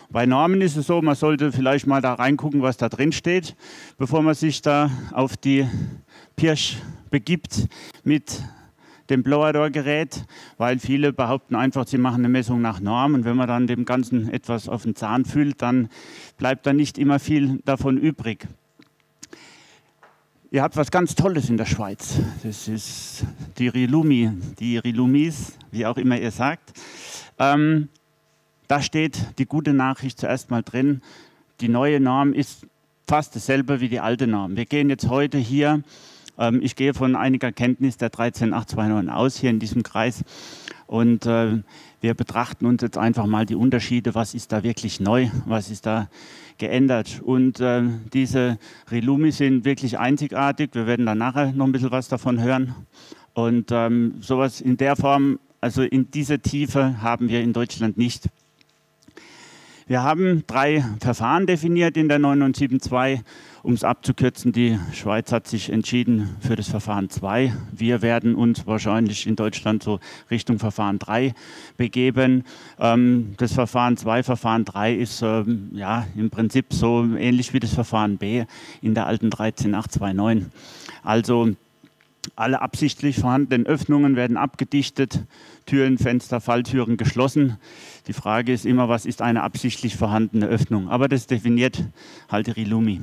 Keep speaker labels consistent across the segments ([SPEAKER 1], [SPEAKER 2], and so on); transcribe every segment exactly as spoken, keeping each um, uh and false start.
[SPEAKER 1] Bei Normen ist es so, man sollte vielleicht mal da reingucken, was da drin steht, bevor man sich da auf die Pirsch begibt mit dem Blower-Door-Gerät, weil viele behaupten einfach, sie machen eine Messung nach Norm und wenn man dann dem Ganzen etwas auf den Zahn fühlt, dann bleibt da nicht immer viel davon übrig. Ihr habt was ganz Tolles in der Schweiz. Das ist die Rilumi, die Rilumis, wie auch immer ihr sagt. Ähm, da steht die gute Nachricht zuerst mal drin. Die neue Norm ist fast dasselbe wie die alte Norm. Wir gehen jetzt heute hier, ähm, ich gehe von einiger Kenntnis der dreizehn acht zwei neun aus, hier in diesem Kreis. Und äh, wir betrachten uns jetzt einfach mal die Unterschiede. Was ist da wirklich neu? Was ist da geändert? Und äh, diese Rilumi sind wirklich einzigartig. Wir werden dann nachher noch ein bisschen was davon hören. Und ähm, sowas in der Form, also in dieser Tiefe haben wir in Deutschland nicht. Wir haben drei Verfahren definiert in der neun neun sieben zwei. Um es abzukürzen, die Schweiz hat sich entschieden für das Verfahren zwei. Wir werden uns wahrscheinlich in Deutschland so Richtung Verfahren drei begeben. Ähm, das Verfahren zwei, Verfahren drei ist ähm, ja, im Prinzip so ähnlich wie das Verfahren B in der alten dreizehn acht zwei neun. Also alle absichtlich vorhandenen Öffnungen werden abgedichtet, Türen, Fenster, Falltüren geschlossen. Die Frage ist immer, was ist eine absichtlich vorhandene Öffnung? Aber das definiert halt die Rilumi.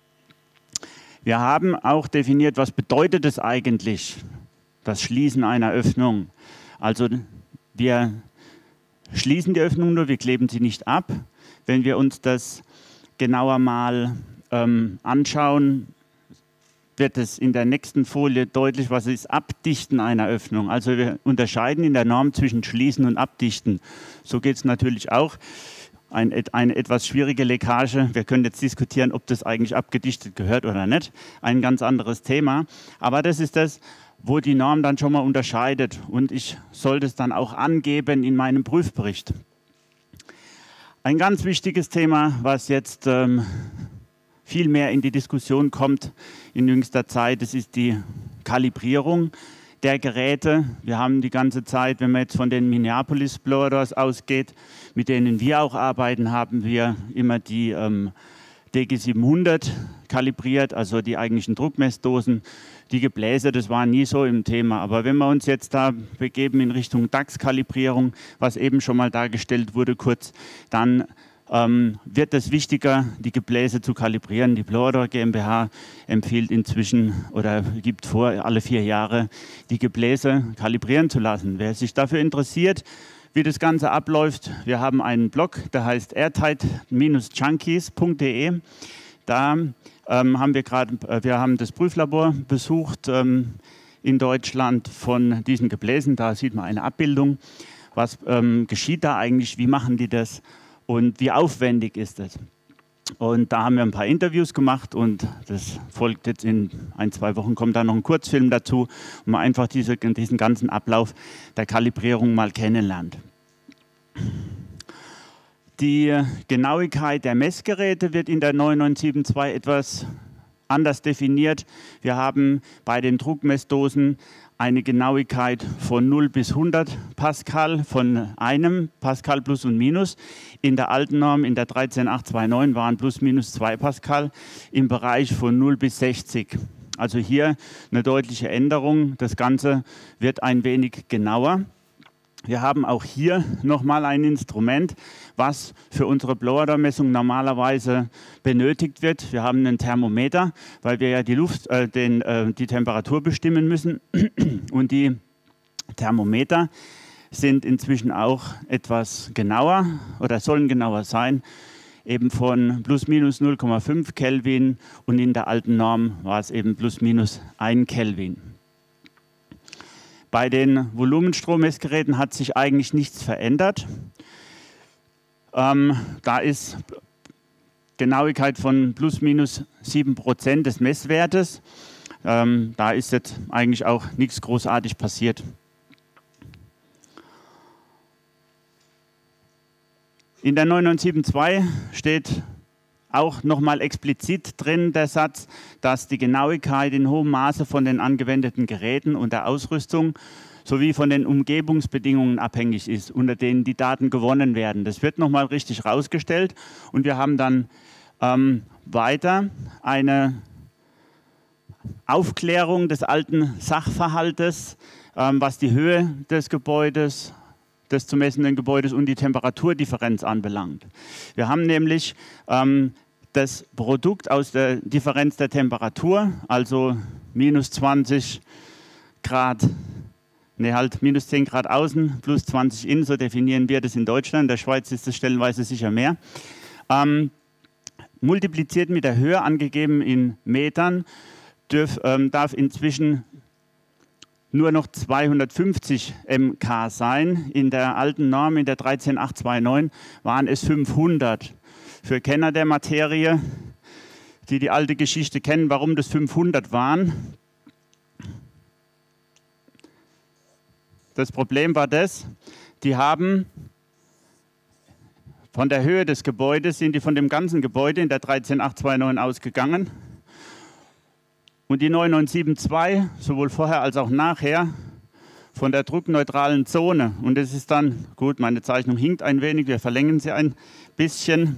[SPEAKER 1] Wir haben auch definiert, was bedeutet es eigentlich, das Schließen einer Öffnung. Also wir schließen die Öffnung nur, wir kleben sie nicht ab. Wenn wir uns das genauer mal ähm, anschauen, wird es in der nächsten Folie deutlich, was ist Abdichten einer Öffnung. Also wir unterscheiden in der Norm zwischen Schließen und Abdichten. So geht es natürlich auch. Ein, eine etwas schwierige Leckage. Wir können jetzt diskutieren, ob das eigentlich abgedichtet gehört oder nicht. Ein ganz anderes Thema. Aber das ist das, wo die Norm dann schon mal unterscheidet. Und ich sollte es dann auch angeben in meinem Prüfbericht. Ein ganz wichtiges Thema, was jetzt ähm, viel mehr in die Diskussion kommt in jüngster Zeit, das ist die Kalibrierung der Geräte. Wir haben die ganze Zeit, wenn man jetzt von den Minneapolis Blower Doors ausgeht, mit denen wir auch arbeiten, haben wir immer die ähm, D G siebenhundert kalibriert, also die eigentlichen Druckmessdosen. Die Gebläse, das war nie so im Thema. Aber wenn wir uns jetzt da begeben in Richtung D A X-Kalibrierung, was eben schon mal dargestellt wurde kurz, dann Ähm, wird es wichtiger, die Gebläse zu kalibrieren. Die Blower Door GmbH empfiehlt inzwischen oder gibt vor, alle vier Jahre die Gebläse kalibrieren zu lassen. Wer sich dafür interessiert, wie das Ganze abläuft, wir haben einen Blog, der heißt airtight junkies punkt de. Da ähm, haben wir gerade, äh, wir haben das Prüflabor besucht ähm, in Deutschland von diesen Gebläsen. Da sieht man eine Abbildung. Was ähm, geschieht da eigentlich? Wie machen die das? Und wie aufwendig ist es? Und da haben wir ein paar Interviews gemacht und das folgt jetzt in ein, zwei Wochen, kommt da noch ein Kurzfilm dazu, wo man einfach diese, diesen ganzen Ablauf der Kalibrierung mal kennenlernt. Die Genauigkeit der Messgeräte wird in der neun neun sieben zwei etwas anders definiert. Wir haben bei den Druckmessdosen eine Genauigkeit von null bis hundert Pascal, von einem Pascal plus und minus. In der alten Norm, in der dreizehn acht zwei neun, waren plus minus zwei Pascal im Bereich von null bis sechzig. Also hier eine deutliche Änderung. Das Ganze wird ein wenig genauer. Wir haben auch hier nochmal ein Instrument, was für unsere Blower Door Messung normalerweise benötigt wird. Wir haben einen Thermometer, weil wir ja die Luft, äh, den, äh, die Temperatur bestimmen müssen. Und die Thermometer sind inzwischen auch etwas genauer oder sollen genauer sein, eben von plus minus null Komma fünf Kelvin und in der alten Norm war es eben plus minus ein Kelvin. Bei den Volumenstrommessgeräten hat sich eigentlich nichts verändert. Ähm, da ist Genauigkeit von plus minus sieben Prozent des Messwertes. Ähm, da ist jetzt eigentlich auch nichts großartig passiert. In der neun neun sieben zwei steht auch nochmal explizit drin, der Satz, dass die Genauigkeit in hohem Maße von den angewendeten Geräten und der Ausrüstung sowie von den Umgebungsbedingungen abhängig ist, unter denen die Daten gewonnen werden. Das wird nochmal richtig rausgestellt und wir haben dann ähm, weiter eine Aufklärung des alten Sachverhaltes, ähm, was die Höhe des Gebäudes, des zu messenden Gebäudes und die Temperaturdifferenz anbelangt. Wir haben nämlich ähm, das Produkt aus der Differenz der Temperatur, also minus zwanzig Grad, ne halt minus zehn Grad außen, plus zwanzig innen, so definieren wir das in Deutschland, in der Schweiz ist es stellenweise sicher mehr, ähm, multipliziert mit der Höhe, angegeben in Metern, dürf, ähm, darf inzwischen nur noch zweihundertfünfzig Mk sein. In der alten Norm, in der dreizehn acht zwei neun, waren es fünfhundert. Für Kenner der Materie, die die alte Geschichte kennen, warum das fünfhundert waren. Das Problem war das, die haben von der Höhe des Gebäudes, sind die von dem ganzen Gebäude in der dreizehn acht zwei neun ausgegangen. Und die neun neun sieben zwei, sowohl vorher als auch nachher, von der druckneutralen Zone. Und es ist dann, gut, meine Zeichnung hinkt ein wenig, wir verlängern sie ein bisschen.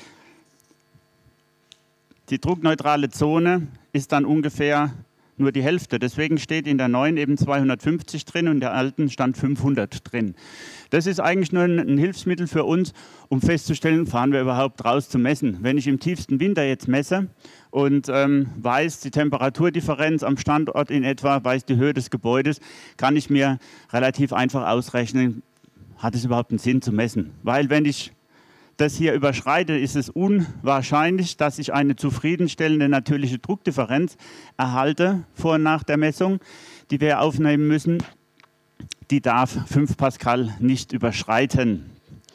[SPEAKER 1] Die druckneutrale Zone ist dann ungefähr nur die Hälfte. Deswegen steht in der neuen eben zweihundertfünfzig drin und in der alten stand fünfhundert drin. Das ist eigentlich nur ein, ein Hilfsmittel für uns, um festzustellen, fahren wir überhaupt raus zu messen. Wenn ich im tiefsten Winter jetzt messe und ähm, weiß die Temperaturdifferenz am Standort in etwa, weiß die Höhe des Gebäudes, kann ich mir relativ einfach ausrechnen, hat es überhaupt einen Sinn zu messen. Weil wenn ich das hier überschreite, ist es unwahrscheinlich, dass ich eine zufriedenstellende natürliche Druckdifferenz erhalte vor und nach der Messung, die wir aufnehmen müssen. Die darf fünf Pascal nicht überschreiten.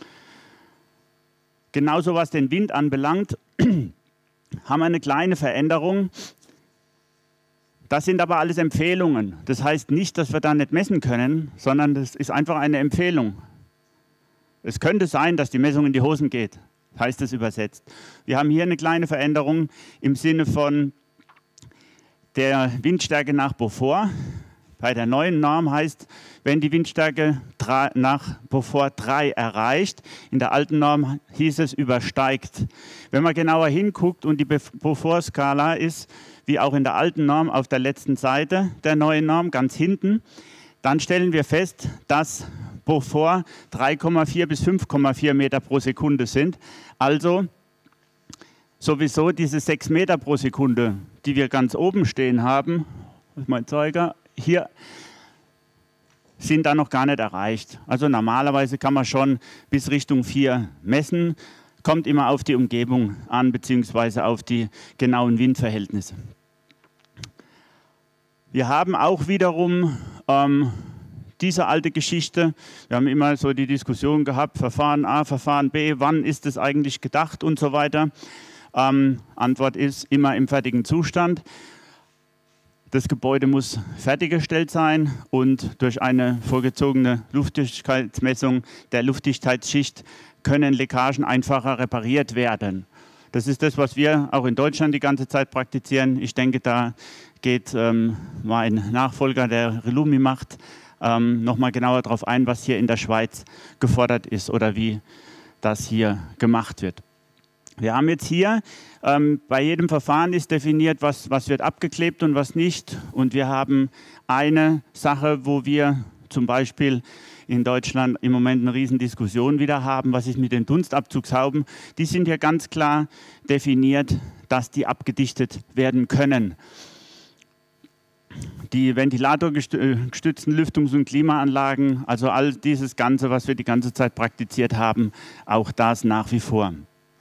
[SPEAKER 1] Genauso was den Wind anbelangt, haben wir eine kleine Veränderung. Das sind aber alles Empfehlungen. Das heißt nicht, dass wir da nicht messen können, sondern das ist einfach eine Empfehlung. Es könnte sein, dass die Messung in die Hosen geht, heißt es übersetzt. Wir haben hier eine kleine Veränderung im Sinne von der Windstärke nach Beaufort. Bei der neuen Norm heißt, wenn die Windstärke nach Beaufort drei erreicht, in der alten Norm hieß es übersteigt. Wenn man genauer hinguckt und die Beaufort-Skala ist, wie auch in der alten Norm auf der letzten Seite der neuen Norm, ganz hinten, dann stellen wir fest, dass Beaufort drei Komma vier bis fünf Komma vier Meter pro Sekunde sind. Also sowieso diese sechs Meter pro Sekunde, die wir ganz oben stehen haben, das ist mein Zeiger, hier sind da noch gar nicht erreicht. Also normalerweise kann man schon bis Richtung vier messen, kommt immer auf die Umgebung an, beziehungsweise auf die genauen Windverhältnisse. Wir haben auch wiederum ähm, diese alte Geschichte, wir haben immer so die Diskussion gehabt, Verfahren A, Verfahren B, wann ist es eigentlich gedacht und so weiter. Ähm, Antwort ist immer im fertigen Zustand. Das Gebäude muss fertiggestellt sein und durch eine vorgezogene Luftdichtigkeitsmessung der Luftdichtigkeitsschicht können Leckagen einfacher repariert werden. Das ist das, was wir auch in Deutschland die ganze Zeit praktizieren. Ich denke, da geht ähm, mein Nachfolger, der Rilumi macht, Ähm, nochmal genauer darauf ein, was hier in der Schweiz gefordert ist oder wie das hier gemacht wird. Wir haben jetzt hier, ähm, bei jedem Verfahren ist definiert, was, was wird abgeklebt und was nicht. Und wir haben eine Sache, wo wir zum Beispiel in Deutschland im Moment eine Riesendiskussion wieder haben, was ist mit den Dunstabzugshauben. Die sind hier ganz klar definiert, dass die abgedichtet werden können. Die ventilatorgestützten Lüftungs- und Klimaanlagen, also all dieses Ganze, was wir die ganze Zeit praktiziert haben, auch das nach wie vor.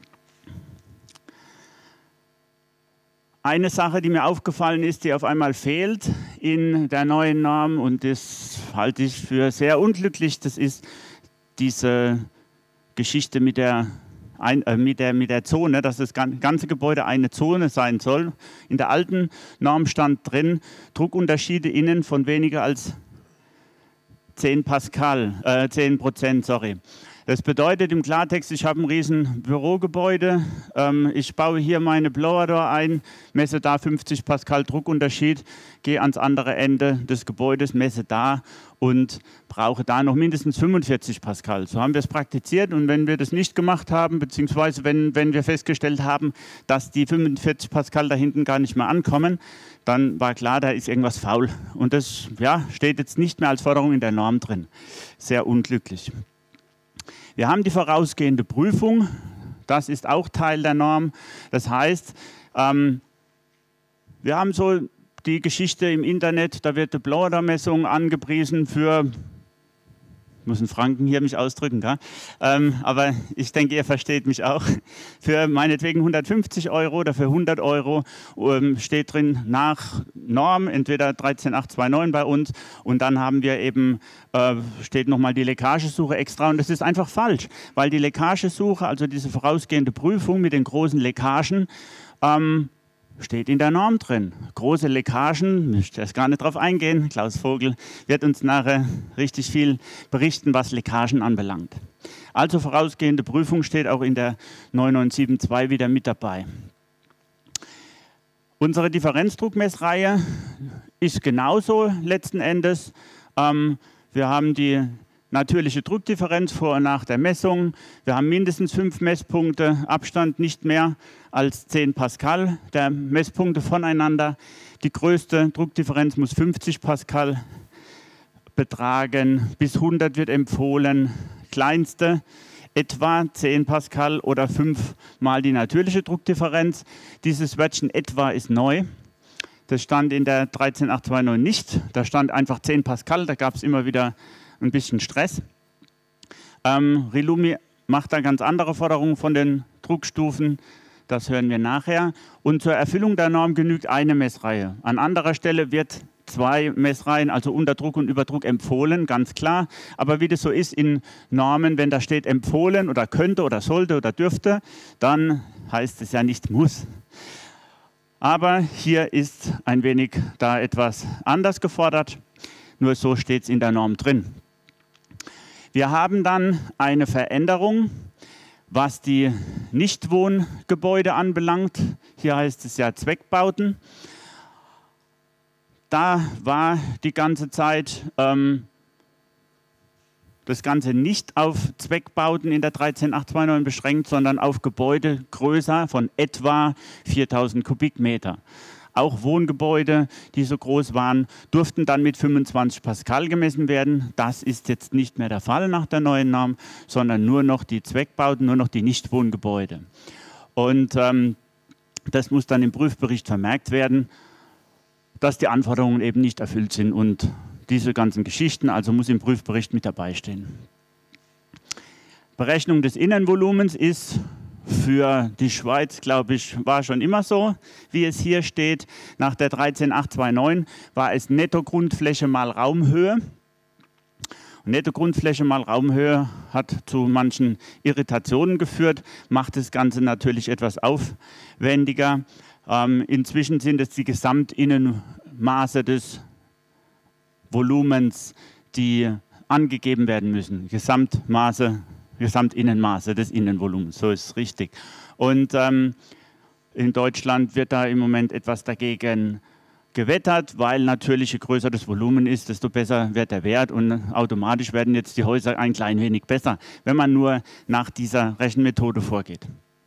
[SPEAKER 1] Eine Sache, die mir aufgefallen ist, die auf einmal fehlt in der neuen Norm, und das halte ich für sehr unglücklich, das ist diese Geschichte mit der Ein, äh, mit, der, mit der Zone, dass das ganze Gebäude eine Zone sein soll. In der alten Norm stand drin, Druckunterschiede innen von weniger als zehn Pascal, äh, zehn Prozent, sorry. Das bedeutet im Klartext, ich habe ein riesen Bürogebäude, ähm, ich baue hier meine Blower Door ein, messe da fünfzig Pascal Druckunterschied, gehe ans andere Ende des Gebäudes, messe da und brauche da noch mindestens fünfundvierzig Pascal. So haben wir es praktiziert, und wenn wir das nicht gemacht haben, beziehungsweise wenn, wenn wir festgestellt haben, dass die fünfundvierzig Pascal da hinten gar nicht mehr ankommen, dann war klar, da ist irgendwas faul. Und das ja, steht jetzt nicht mehr als Forderung in der Norm drin. Sehr unglücklich. Wir haben die vorausgehende Prüfung, das ist auch Teil der Norm. Das heißt, ähm, wir haben so die Geschichte im Internet, da wird die Blower Door Messung angepriesen für, ich muss in Franken hier mich ausdrücken, gell? Ähm, aber ich denke, ihr versteht mich auch, für meinetwegen hundertfünfzig Euro oder für hundert Euro ähm, steht drin nach Norm, entweder dreizehn acht zwei neun bei uns, und dann haben wir eben, äh, steht nochmal die Leckagesuche extra, und das ist einfach falsch, weil die Leckagesuche, also diese vorausgehende Prüfung mit den großen Leckagen, ähm, steht in der Norm drin. Große Leckagen, ich möchte erst gar nicht drauf eingehen. Klaus Vogel wird uns nachher richtig viel berichten, was Leckagen anbelangt. Also vorausgehende Prüfung steht auch in der neun neun sieben zwei wieder mit dabei. Unsere Differenzdruckmessreihe ist genauso letzten Endes. Ähm, wir haben die natürliche Druckdifferenz vor und nach der Messung. Wir haben mindestens fünf Messpunkte Abstand, nicht mehr als zehn Pascal der Messpunkte voneinander. Die größte Druckdifferenz muss fünfzig Pascal betragen. Bis hundert wird empfohlen. Kleinste etwa zehn Pascal oder fünf mal die natürliche Druckdifferenz. Dieses Wörtchen etwa ist neu. Das stand in der dreizehn acht zwei neun nicht. Da stand einfach zehn Pascal. Da gab es immer wieder ein bisschen Stress. Ähm, Rilumi macht da ganz andere Forderungen von den Druckstufen, das hören wir nachher. Und zur Erfüllung der Norm genügt eine Messreihe. An anderer Stelle wird zwei Messreihen, also Unterdruck und Überdruck, empfohlen, ganz klar. Aber wie das so ist in Normen, wenn da steht empfohlen oder könnte oder sollte oder dürfte, dann heißt es ja nicht muss. Aber hier ist ein wenig da etwas anders gefordert, nur so steht es in der Norm drin. Wir haben dann eine Veränderung, was die Nichtwohngebäude anbelangt. Hier heißt es ja Zweckbauten. Da war die ganze Zeit ähm, das Ganze nicht auf Zweckbauten in der dreizehn acht zwei neun beschränkt, sondern auf Gebäude größer von etwa viertausend Kubikmeter. Auch Wohngebäude, die so groß waren, durften dann mit fünfundzwanzig Pascal gemessen werden. Das ist jetzt nicht mehr der Fall nach der neuen Norm, sondern nur noch die Zweckbauten, nur noch die Nichtwohngebäude. Und ähm, das muss dann im Prüfbericht vermerkt werden, dass die Anforderungen eben nicht erfüllt sind und diese ganzen Geschichten, also muss im Prüfbericht mit dabei stehen. Berechnung des Innenvolumens ist für die Schweiz, glaube ich, war schon immer so, wie es hier steht. Nach der dreizehn acht zwei neun war es Netto-Grundfläche mal Raumhöhe. Und Netto-Grundfläche mal Raumhöhe hat zu manchen Irritationen geführt, macht das Ganze natürlich etwas aufwendiger. Ähm, inzwischen sind es die Gesamtinnenmaße des Volumens, die angegeben werden müssen. Gesamtmaße Gesamtinnenmaße des Innenvolumens, so ist es richtig. Und ähm, in Deutschland wird da im Moment etwas dagegen gewettert, weil natürlich je größer das Volumen ist, desto besser wird der Wert, und automatisch werden jetzt die Häuser ein klein wenig besser, wenn man nur nach dieser Rechenmethode vorgeht.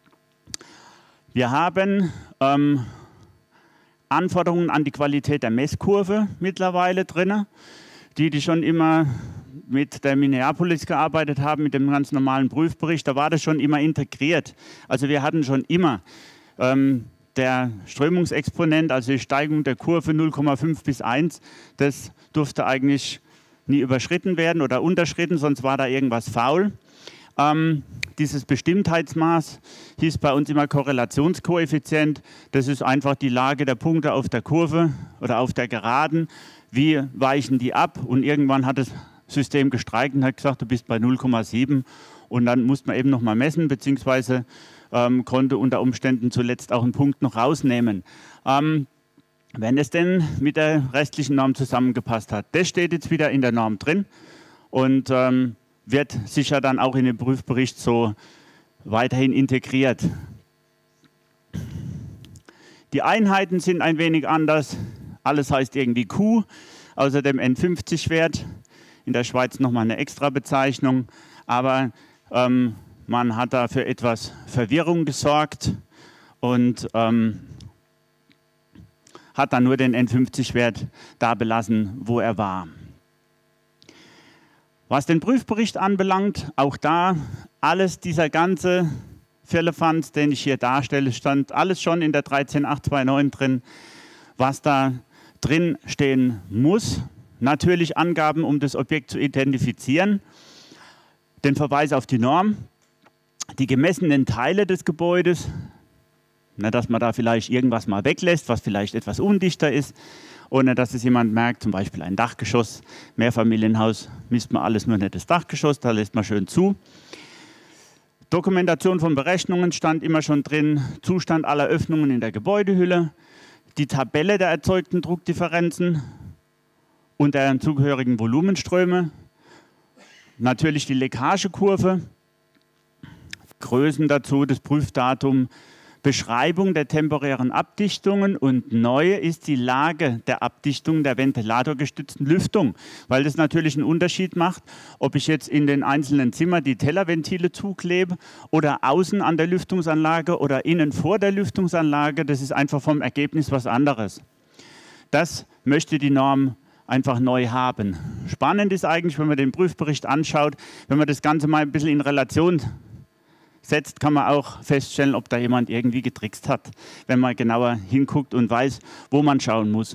[SPEAKER 1] Wir haben ähm, Anforderungen an die Qualität der Messkurve mittlerweile drin, die, die schon immer mit der Minneapolis gearbeitet haben, mit dem ganz normalen Prüfbericht, da war das schon immer integriert. Also wir hatten schon immer ähm, der Strömungsexponent, also die Steigung der Kurve null Komma fünf bis eins, das durfte eigentlich nie überschritten werden oder unterschritten, sonst war da irgendwas faul. Ähm, dieses Bestimmtheitsmaß hieß bei uns immer Korrelationskoeffizient. Das ist einfach die Lage der Punkte auf der Kurve oder auf der Geraden. Wie weichen die ab? Und irgendwann hat das System gestreikt und hat gesagt, du bist bei null Komma sieben. Und dann musste man eben noch mal messen, beziehungsweise ähm, konnte unter Umständen zuletzt auch einen Punkt noch rausnehmen. Ähm, wenn es denn mit der restlichen Norm zusammengepasst hat. Das steht jetzt wieder in der Norm drin. Und ähm, wird sicher dann auch in den Prüfbericht so weiterhin integriert. Die Einheiten sind ein wenig anders. Alles heißt irgendwie Q, außer dem N fünfzig Wert. In der Schweiz nochmal eine extra Bezeichnung. Aber ähm, man hat da für etwas Verwirrung gesorgt und ähm, hat dann nur den N fünfzig Wert da belassen, wo er war. Was den Prüfbericht anbelangt, auch da alles, dieser ganze Firlefanz, den ich hier darstelle, stand alles schon in der dreizehn acht zwei neun drin, was da drin stehen muss. Natürlich Angaben, um das Objekt zu identifizieren, den Verweis auf die Norm, die gemessenen Teile des Gebäudes, na, dass man da vielleicht irgendwas mal weglässt, was vielleicht etwas undichter ist, ohne dass es jemand merkt, zum Beispiel ein Dachgeschoss, Mehrfamilienhaus, misst man alles nur nicht das Dachgeschoss, da lässt man schön zu. Dokumentation von Berechnungen stand immer schon drin, Zustand aller Öffnungen in der Gebäudehülle, die Tabelle der erzeugten Druckdifferenzen und der zugehörigen Volumenströme, natürlich die Leckagekurve, Größen dazu, das Prüfdatum, Beschreibung der temporären Abdichtungen und neu ist die Lage der Abdichtung der ventilatorgestützten Lüftung, weil das natürlich einen Unterschied macht, ob ich jetzt in den einzelnen Zimmern die Tellerventile zuklebe oder außen an der Lüftungsanlage oder innen vor der Lüftungsanlage. Das ist einfach vom Ergebnis was anderes. Das möchte die Norm einfach neu haben. Spannend ist eigentlich, wenn man den Prüfbericht anschaut, wenn man das Ganze mal ein bisschen in Relation setzt, kann man auch feststellen, ob da jemand irgendwie getrickst hat, wenn man genauer hinguckt und weiß, wo man schauen muss.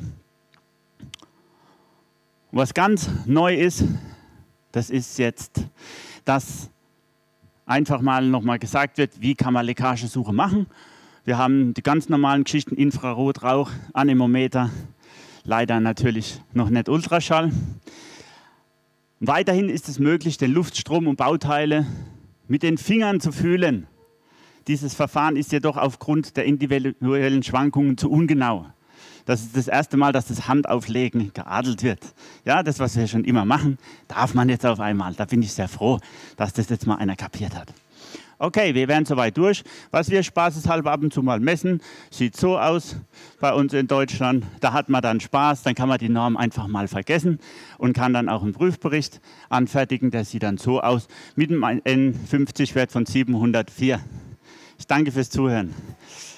[SPEAKER 1] Was ganz neu ist, das ist jetzt, dass einfach mal nochmal gesagt wird, wie kann man Leckagesuche machen. Wir haben die ganz normalen Geschichten, Infrarot, Rauch, Anemometer, leider natürlich noch nicht Ultraschall. Weiterhin ist es möglich, den Luftstrom und Bauteile mit den Fingern zu fühlen. Dieses Verfahren ist jedoch aufgrund der individuellen Schwankungen zu ungenau. Das ist das erste Mal, dass das Handauflegen geadelt wird. Ja, das, was wir schon immer machen, darf man jetzt auf einmal. Da bin ich sehr froh, dass das jetzt mal einer kapiert hat. Okay, wir wären soweit durch. Was wir spaßeshalber ab und zu mal messen, sieht so aus bei uns in Deutschland. Da hat man dann Spaß, dann kann man die Norm einfach mal vergessen und kann dann auch einen Prüfbericht anfertigen. Der sieht dann so aus mit einem N fünfzig Wert von siebenhundertvier. Ich danke fürs Zuhören.